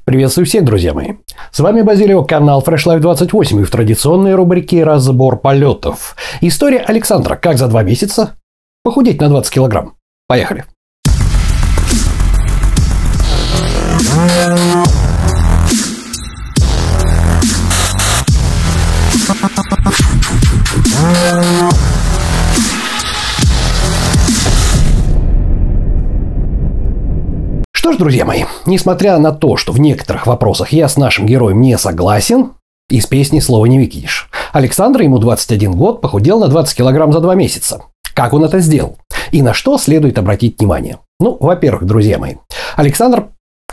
Приветствую всех, друзья мои. С вами Базилио, канал Fresh Life 28 и в традиционной рубрике «Разбор полетов». История Александра. Как за 2 месяца похудеть на 20 килограмм. Поехали. Что ж, друзья мои, несмотря на то, что в некоторых вопросах я с нашим героем не согласен, из песни слова не выкинешь. Александр, ему 21 год, похудел на 20 килограмм за 2 месяца. Как он это сделал? И на что следует обратить внимание? Ну, во-первых, друзья мои, Александр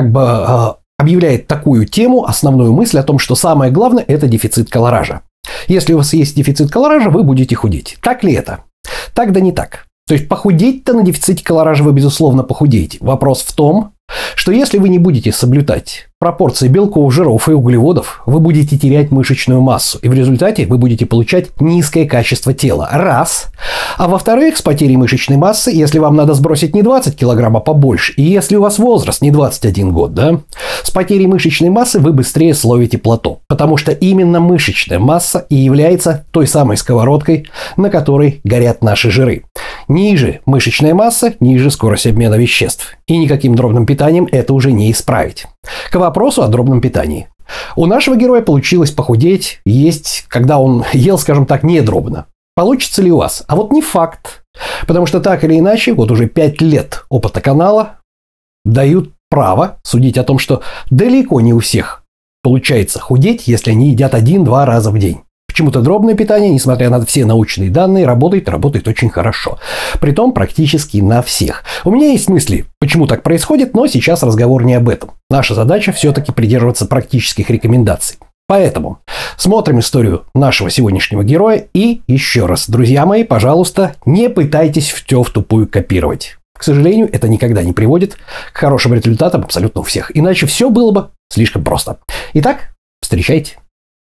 объявляет такую тему, основную мысль о том, что самое главное – это дефицит колоража. Если у вас есть дефицит колоража, вы будете худеть. Так ли это? Так да не так. То есть похудеть-то на дефиците колоража вы, безусловно, похудеете. Вопрос в том, что если вы не будете соблюдать пропорции белков, жиров и углеводов, вы будете терять мышечную массу. И в результате вы будете получать низкое качество тела. Раз. А во-вторых, с потерей мышечной массы, если вам надо сбросить не 20 килограмм, а побольше, и если у вас возраст не 21 год, да, с потерей мышечной массы вы быстрее словите плато. Потому что именно мышечная масса и является той самой сковородкой, на которой горят наши жиры. Ниже мышечная масса, ниже скорость обмена веществ. И никаким дробным питанием это уже не исправить. К вопросу о дробном питании. У нашего героя получилось похудеть, есть, когда он ел, скажем так, не дробно. Получится ли у вас? А вот не факт. Потому что так или иначе, вот уже 5 лет опыта канала дают право судить о том, что далеко не у всех получается худеть, если они едят 1-2 раза в день. Почему-то дробное питание, несмотря на все научные данные, работает очень хорошо. Притом практически на всех. У меня есть мысли, почему так происходит, но сейчас разговор не об этом. Наша задача все-таки придерживаться практических рекомендаций. Поэтому смотрим историю нашего сегодняшнего героя. И еще раз, друзья мои, пожалуйста, не пытайтесь в тупую копировать. К сожалению, это никогда не приводит к хорошим результатам абсолютно у всех. Иначе все было бы слишком просто. Итак, встречайте.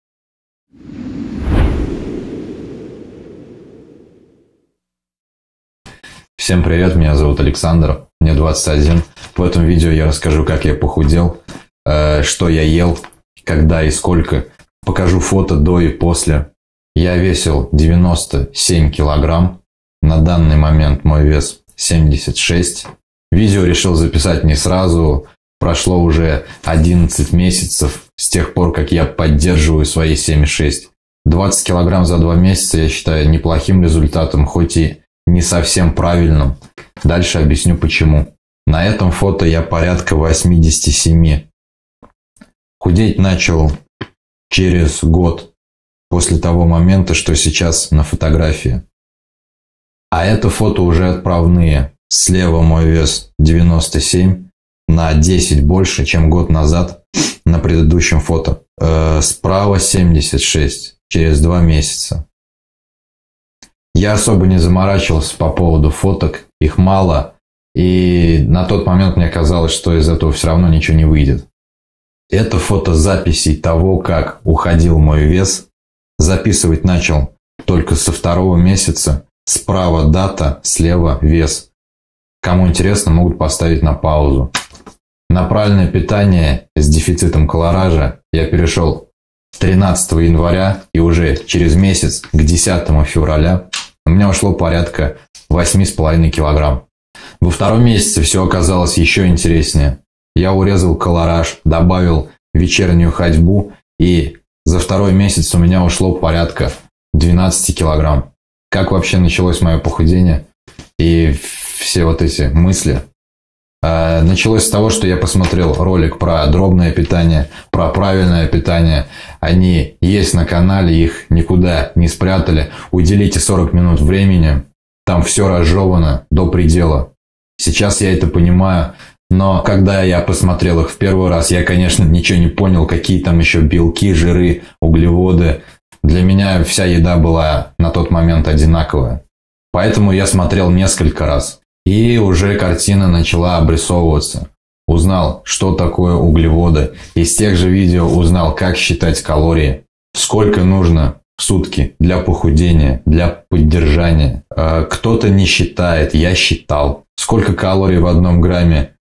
Всем привет, меня зовут Александр, мне 21. В этом видео я расскажу, как я похудел, что я ел, когда и сколько. Покажу фото до и после. Я весил 97 килограмм. На данный момент мой вес 76. Видео решил записать не сразу. Прошло уже 11 месяцев с тех пор, как я поддерживаю свои 76. 20 килограмм за 2 месяца я считаю неплохим результатом, хоть и не совсем правильным. Дальше объясню почему. На этом фото я порядка 87. Худеть начал через год после того момента, что сейчас на фотографии. А это фото уже отправные. Слева мой вес 97, на 10 больше, чем год назад на предыдущем фото. Справа 76, через 2 месяца. Я особо не заморачивался по поводу фоток, их мало, и на тот момент мне казалось, что из этого все равно ничего не выйдет. Это фото записей того, как уходил мой вес. Записывать начал только со 2-го месяца. Справа дата, слева вес. Кому интересно, могут поставить на паузу. На правильное питание с дефицитом колоража я перешел 13 января, и уже через месяц, к 10 февраля, у меня ушло порядка 8,5 килограмм. Во 2-м месяце все оказалось еще интереснее. Я урезал колораж, добавил вечернюю ходьбу, и за 2-й месяц у меня ушло порядка 12 килограмм. Как вообще началось мое похудение и все вот эти мысли? Началось с того, что я посмотрел ролик про дробное питание, про правильное питание. Они есть на канале, их никуда не спрятали. Уделите 40 минут времени, там все разжевано до предела. Сейчас я это понимаю, но когда я посмотрел их в первый раз, я, конечно, ничего не понял, какие там еще белки, жиры, углеводы. Для меня вся еда была на тот момент одинаковая. Поэтому я смотрел несколько раз. И уже картина начала обрисовываться. Узнал, что такое углеводы. Из тех же видео узнал, как считать калории. Сколько нужно в сутки для похудения, для поддержания. Кто-то не считает, я считал. Сколько калорий в 1 грамме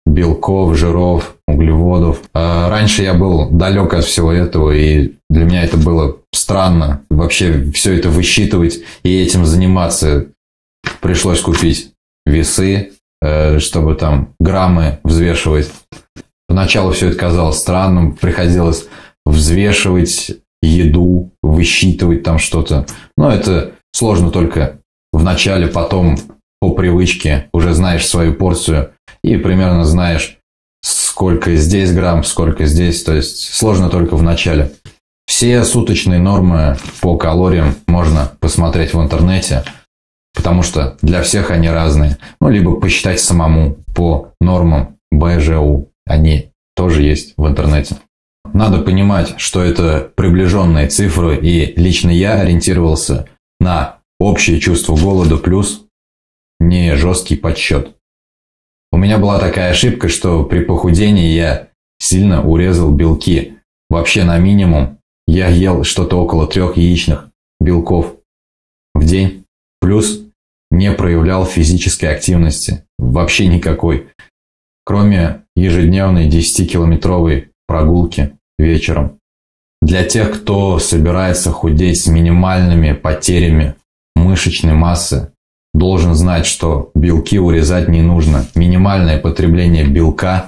белков, жиров, углеводов. Раньше я был далек от всего этого, и для меня это было странно. Вообще все это высчитывать и этим заниматься. Пришлось купить весы, чтобы там граммы взвешивать. Поначалу все это казалось странным, приходилось взвешивать еду, высчитывать там что-то. Но это сложно только в начале, потом по привычке уже знаешь свою порцию и примерно знаешь, сколько здесь грамм, сколько здесь. То есть сложно только в начале. Все суточные нормы по калориям можно посмотреть в интернете, потому что для всех они разные. Ну, либо посчитать самому по нормам БЖУ. Они тоже есть в интернете. Надо понимать, что это приближенные цифры, и лично я ориентировался на общее чувство голода плюс не жесткий подсчет. У меня была такая ошибка, что при похудении я сильно урезал белки. Вообще на минимум я ел что-то около 3 яичных белков в день. Плюс не проявлял физической активности. Вообще никакой. Кроме ежедневной 10-километровой прогулки вечером. Для тех, кто собирается худеть с минимальными потерями мышечной массы, должен знать, что белки урезать не нужно. Минимальное потребление белка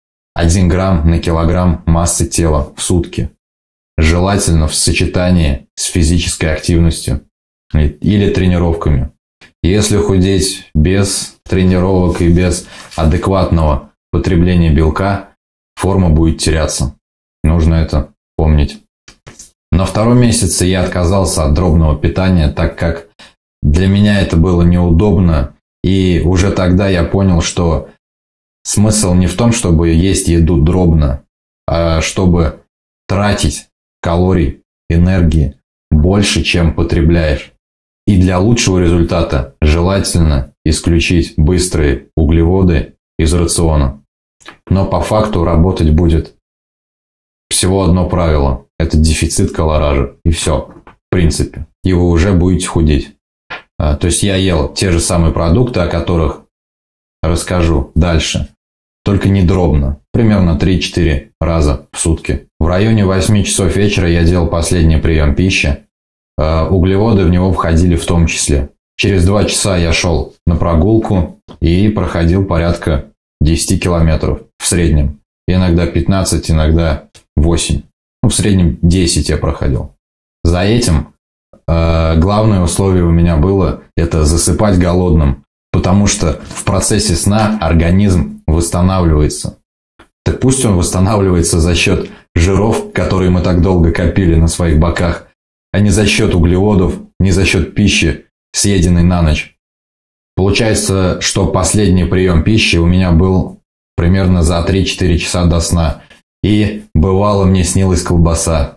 1 грамм на килограмм массы тела в сутки. Желательно в сочетании с физической активностью или тренировками. Если худеть без тренировок и без адекватного потребления белка, форма будет теряться. Нужно это помнить. На 2-м месяце я отказался от дробного питания, так как для меня это было неудобно. И уже тогда я понял, что смысл не в том, чтобы есть еду дробно, а чтобы тратить калорий, энергии больше, чем потребляешь. И для лучшего результата желательно исключить быстрые углеводы из рациона. Но по факту работать будет всего одно правило. Это дефицит колоража. И все. В принципе. И вы уже будете худеть. То есть я ел те же самые продукты, о которых расскажу дальше. Только не дробно. Примерно 3-4 раза в сутки. В районе 8 часов вечера я делал последний прием пищи. Углеводы в него входили в том числе. Через 2 часа я шел на прогулку и проходил порядка 10 километров в среднем. Иногда 15, иногда 8. В среднем 10 я проходил. За этим главное условие у меня было – это засыпать голодным. Потому что в процессе сна организм восстанавливается. Так пусть он восстанавливается за счет жиров, которые мы так долго копили на своих боках, а не за счет углеводов, не за счет пищи, съеденной на ночь. Получается, что последний прием пищи у меня был примерно за 3-4 часа до сна. И бывало мне снилась колбаса.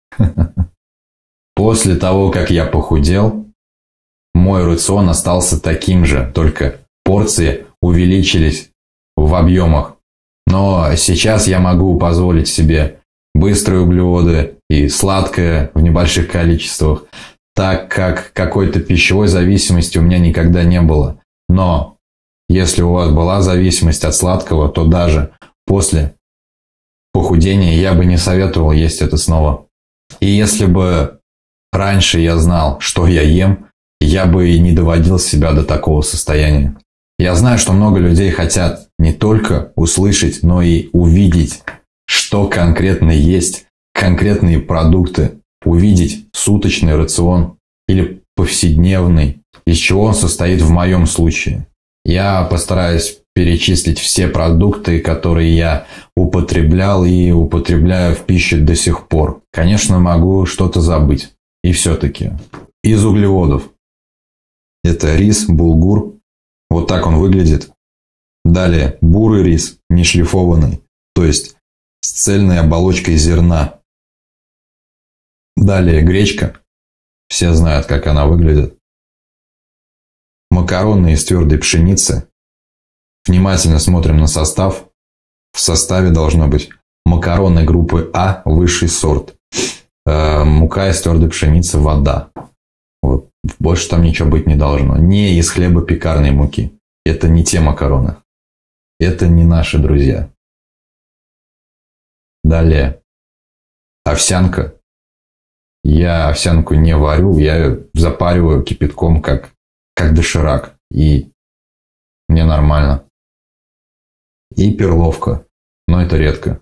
После того, как я похудел, мой рацион остался таким же, только порции увеличились в объемах. Но сейчас я могу позволить себе быстрые углеводы и сладкое в небольших количествах, так как какой-то пищевой зависимости у меня никогда не было. Но если у вас была зависимость от сладкого, то даже после похудения я бы не советовал есть это снова. И если бы раньше я знал, что я ем, я бы и не доводил себя до такого состояния. Я знаю, что много людей хотят не только услышать, но и увидеть, что конкретно есть, конкретные продукты, увидеть суточный рацион или повседневный, из чего он состоит в моем случае. Я постараюсь перечислить все продукты, которые я употреблял и употребляю в пищу до сих пор. Конечно, могу что-то забыть. И все-таки. Из углеводов. Это рис, булгур. Вот так он выглядит. Далее бурый рис, не шлифованный, то есть с цельной оболочкой зерна. Далее гречка. Все знают, как она выглядит. Макароны из твердой пшеницы. Внимательно смотрим на состав. В составе должно быть макароны группы А, высший сорт. Мука из твердой пшеницы, вода. Вот. Больше там ничего быть не должно. Не из хлебопекарной муки. Это не те макароны. Это не наши друзья. Далее. Овсянка. Я овсянку не варю, я ее запариваю кипятком, как доширак. И мне нормально. И перловка. Но это редко.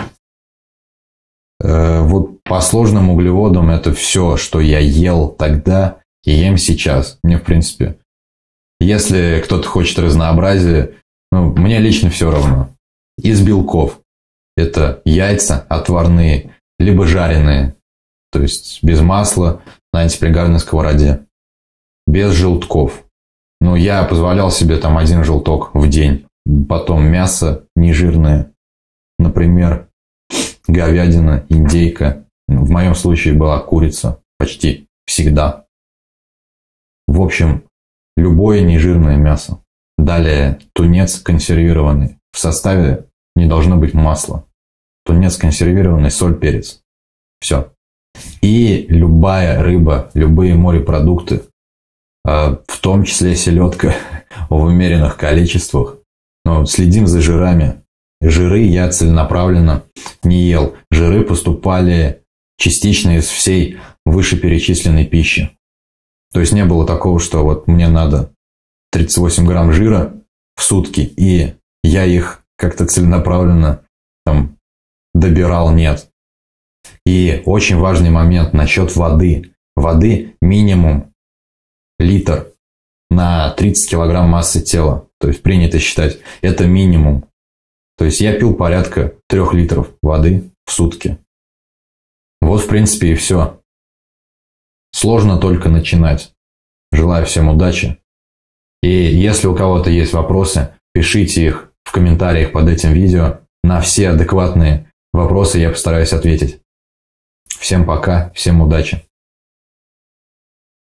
Вот по сложным углеводам это все, что я ел тогда и ем сейчас. Мне, в принципе, если кто-то хочет разнообразия, мне лично все равно. Из белков. Это яйца отварные, либо жареные. То есть без масла на антипригарной сковороде. Без желтков. Я позволял себе там 1 желток в день. Потом мясо нежирное. Например, говядина, индейка. В моем случае была курица. Почти всегда. В общем, любое нежирное мясо. Далее тунец консервированный. В составе не должно быть масла. Тунец консервированный, соль, перец. Все. И любая рыба, любые морепродукты, в том числе селедка в умеренных количествах. Но следим за жирами. Жиры я целенаправленно не ел. Жиры поступали частично из всей вышеперечисленной пищи. То есть не было такого, что вот мне надо 38 грамм жира в сутки, и я их как-то целенаправленно там добирал. Нет. И очень важный момент насчет воды. Воды минимум литр на 30 килограмм массы тела. То есть принято считать, это минимум. То есть я пил порядка 3 литров воды в сутки. Вот в принципе и все. Сложно только начинать. Желаю всем удачи. И если у кого-то есть вопросы, пишите их в комментариях под этим видео. На все адекватные вопросы я постараюсь ответить. Всем пока, всем удачи.